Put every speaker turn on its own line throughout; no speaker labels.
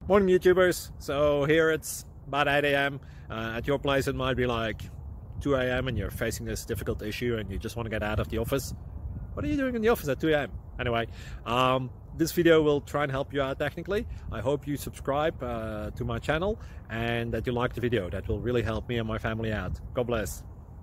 Morning YouTubers. So here it's about 8 a.m. At your place it might be like 2 a.m. and you're facing this difficult issue and you just want to get out of the office. What are you doing in the office at 2 a.m.? Anyway, this video will try and help you out technically. I hope you subscribe to my channel and that you like the video. That will really help me and my family out. God bless.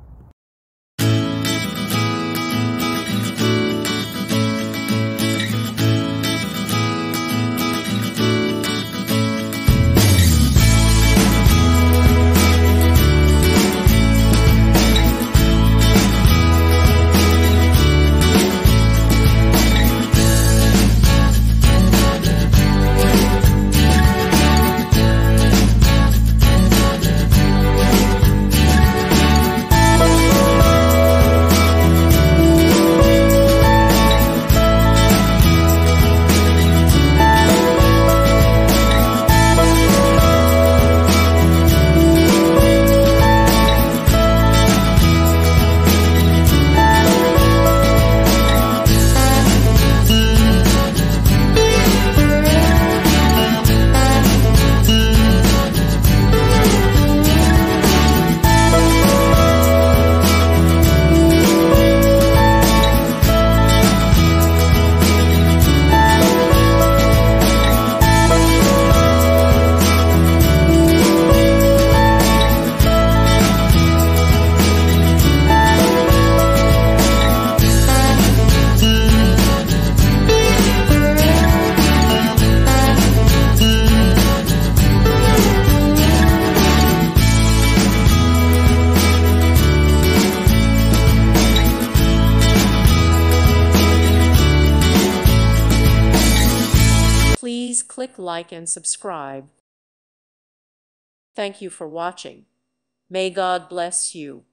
Please click like and subscribe. Thank you for watching. May God bless you.